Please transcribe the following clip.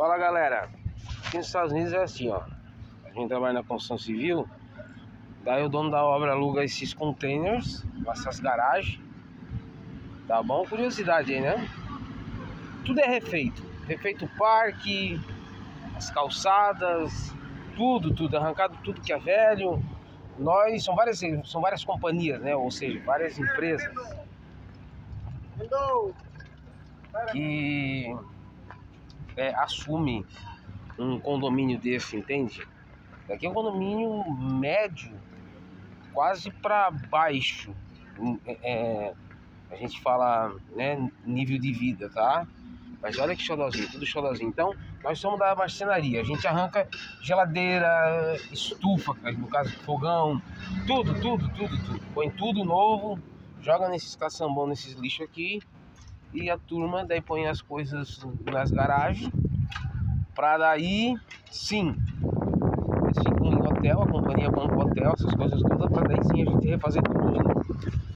Fala galera, aqui nos Estados Unidos é assim, ó. A gente trabalha na construção civil, daí o dono da obra aluga esses containers, essas garagens, tá bom? Curiosidade aí, né? Tudo é refeito, refeito o parque, as calçadas, tudo, arrancado tudo que é velho. São várias companhias, né? Ou seja, várias empresas que assume um condomínio desse, entende? Daqui é um condomínio médio, quase para baixo, a gente fala, né, nível de vida, tá? Mas olha que xodózinho, tudo xodózinho. Então, nós somos da marcenaria, a gente arranca geladeira, estufa, no caso fogão, tudo. Põe tudo novo, joga nesses caçambão, nesses lixos aqui, e a turma daí põe as coisas nas garagens, pra daí, sim, eles ficam em hotel, a companhia compra hotel, essas coisas todas, pra daí sim a gente refazer tudo de novo.